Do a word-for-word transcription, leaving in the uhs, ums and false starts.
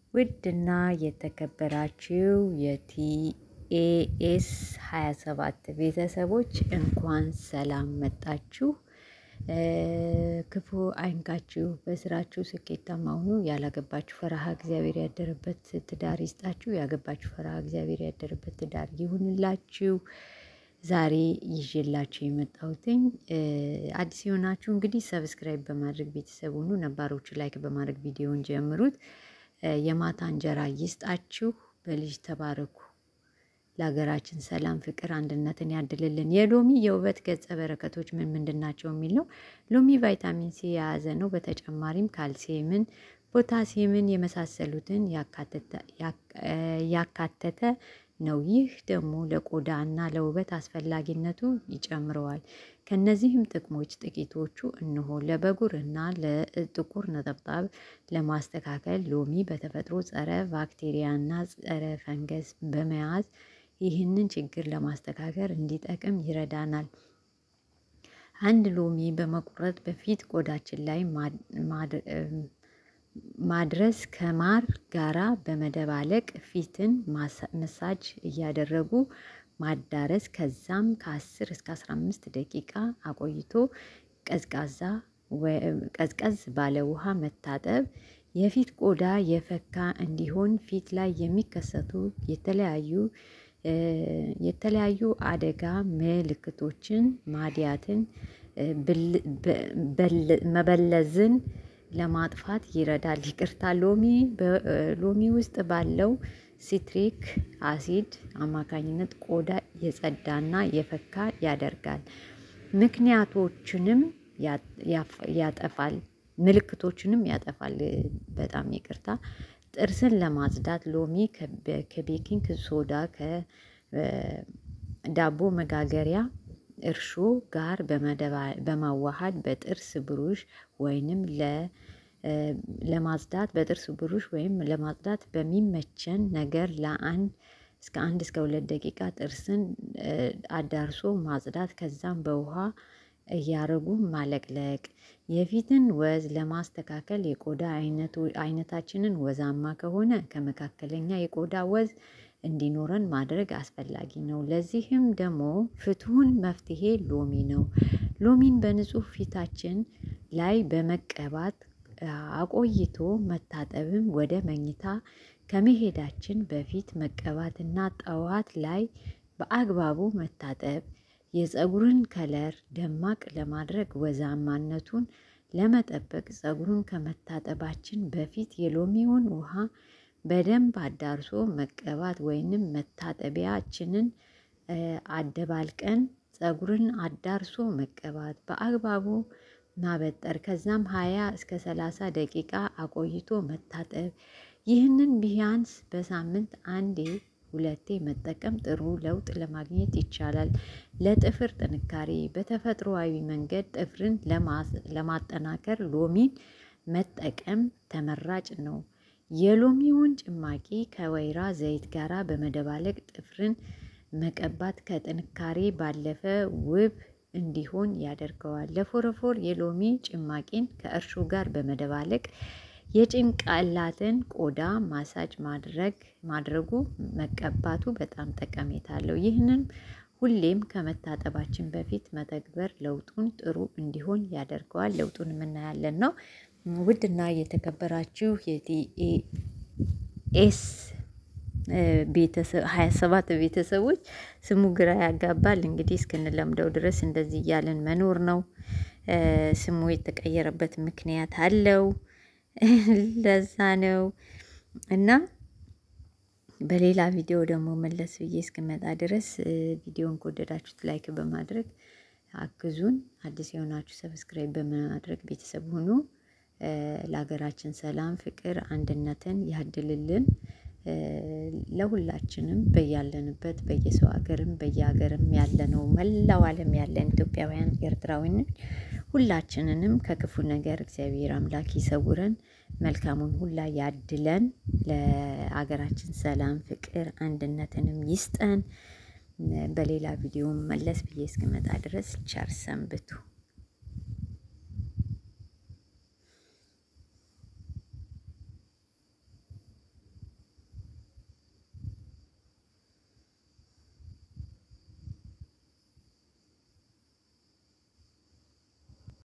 ውድና የተከበራችሁ የቲኤኤስ ሃያ ሰባት ቤተሰቦች እንኳን ሰላም መጣችሁ። ክፉ አይንካችሁ፣ በስራችሁ ስኬታማ ሁኑ። ያላገባችሁ ፈራሃ እግዚአብሔር ያደረበት ትዳር ይስጣችሁ፣ ያገባችሁ ፈራሃ እግዚአብሔር ያደረበት ትዳር ይሁንላችሁ። ዛሬ ይዤላችሁ የመጣሁትኝ አዲስ የሆናችሁ እንግዲህ ሰብስክራይብ በማድረግ ቤተሰብ ሁኑ፣ ነባሮቹ ላይክ በማድረግ ቪዲዮውን ጀምሩት። የማታ እንጀራ ይስጣችሁ፣ በልጅ ተባረኩ። ለሀገራችን ሰላም፣ ፍቅር፣ አንድነትን ያድልልን። የሎሚ የውበት ገጸ በረከቶች ምን ምንድናቸው የሚል ነው። ሎሚ ቫይታሚን ሲ የያዘ ነው። በተጨማሪም ካልሲየምን፣ ፖታሲየምን የመሳሰሉትን ያካተተ ነው። ይህ ደግሞ ለቆዳና ለውበት አስፈላጊነቱ ይጨምረዋል። ከነዚህም ጥቅሞች ጥቂቶቹ እነሆ። ለብጉርና ለጥቁር ነጠብጣብ ለማስተካከል ሎሚ በተፈጥሮ ጸረ ባክቴሪያና ጸረ ፈንገስ በመያዝ ይህንን ችግር ለማስተካከል እንዲጠቅም ይረዳናል። አንድ ሎሚ በመቁረጥ በፊት ቆዳችን ላይ ማድረስ ከማር ጋራ በመደባለቅ ፊትን መሳጅ እያደረጉ ማዳረስ፣ ከዛም ከአስር እስከ አስራ አምስት ደቂቃ አቆይቶ ቀዝቃዛ ቀዝቀዝ ባለ ውሃ መታጠብ የፊት ቆዳ የፈካ እንዲሆን ፊት ላይ የሚከሰቱ የተለያዩ የተለያዩ አደጋ ምልክቶችን ማዲያትን መበለዝን ለማጥፋት ይረዳል። ይቅርታ ሎሚ በሎሚ ውስጥ ባለው ሲትሪክ አሲድ አማካኝነት ቆዳ የጸዳና የፈካ ያደርጋል። ምክንያቶችንም ያጠፋል ምልክቶችንም ያጠፋል። በጣም ይቅርታ። ጥርስን ለማጽዳት ሎሚ ከቤኪንግ ሶዳ ከዳቦ መጋገሪያ እርሾ ጋር በማዋሃድ በጥርስ ብሩሽ ወይንም ለማጽዳት በጥርስ ብሩሽ ወይም ለማጽዳት በሚመቸን ነገር ለአንድ እስከ አንድ እስከ ሁለት ደቂቃ ጥርስን አዳርሶ ማጽዳት፣ ከዛም በውሃ እያረጉ ማለቅለቅ። የፊትን ወዝ ለማስተካከል የቆዳ አይነታችንን ወዛማ ከሆነ ከመካከለኛ የቆዳ ወዝ እንዲኖረን ማድረግ አስፈላጊ ነው። ለዚህም ደግሞ ፍቱን መፍትሄ ሎሚ ነው። ሎሚን በንጹህ ፊታችን ላይ በመቀባት አቆይቶ መታጠብም ወደ መኝታ ከመሄዳችን በፊት መቀባትና ጠዋት ላይ በአግባቡ መታጠብ የፀጉርን ከለር ደማቅ ለማድረግ ወዛማነቱን ለመጠበቅ ፀጉሩን ከመታጠባችን በፊት የሎሚውን ውሃ በደንብ አዳርሶ መቀባት ወይንም መታጠቢያችንን አደባልቀን ፀጉርን አዳርሶ መቀባት፣ በአግባቡ ማበጠር፣ ከዛም ሃያ እስከ ሰላሳ ደቂቃ አቆይቶ መታጠብ። ይህንን ቢያንስ በሳምንት አንዴ ሁለቴ መጠቀም ጥሩ ለውጥ ለማግኘት ይቻላል። ለጥፍር ጥንካሬ በተፈጥሮአዊ መንገድ ጥፍርን ለማጠናከር ሎሚን መጠቀም ተመራጭ ነው። የሎሚውን ጭማቂ ከወይራ ዘይት ጋር በመደባለቅ ጥፍርን መቀባት ከጥንካሬ ባለፈ ውብ እንዲሆን ያደርገዋል። ለፎረፎር የሎሚ ጭማቂን ከእርሾ ጋር በመደባለቅ የጭንቅላትን ቆዳ ማሳጅ ማድረግ ማድረጉ መቀባቱ በጣም ጠቀሜታ አለው። ይህንን ሁሌም ከመታጠባችን በፊት መተግበር ለውጡን ጥሩ እንዲሆን ያደርገዋል። ለውጡን የምናያለን ነው። ውድና የተከበራችሁ የቲኤኤስ ቤተሰብ ሃያ ሰባት ቤተሰቦች ስሙ ግራ ያጋባል። እንግዲህ እስክንለምደው ድረስ እንደዚህ እያለን መኖር ነው። ስሙ የተቀየረበት ምክንያት አለው። ለዛ ነው። እና በሌላ ቪዲዮ ደግሞ መለስ ብዬ እስክመጣ ድረስ ቪዲዮን ከወደዳችሁት ላይክ በማድረግ አግዙን። አዲስ የሆናችሁ ሰብስክራይብ በማድረግ ቤተሰብ ሁኑ። ለሀገራችን ሰላም፣ ፍቅር፣ አንድነትን ያድልልን። ለሁላችንም በያለንበት በየሰው ሀገርም በየሀገርም ያለነው መላው ዓለም ያለን ኢትዮጵያውያን ኤርትራውያን ሁላችንንም ከክፉ ነገር እግዚአብሔር አምላክ ይሰውረን፣ መልካሙን ሁላ ያድለን። ለሀገራችን ሰላም፣ ፍቅር፣ አንድነትንም ይስጠን። በሌላ ቪዲዮ መለስ ብዬ እስክመጣ ድረስ ቸር ሰንብቱ።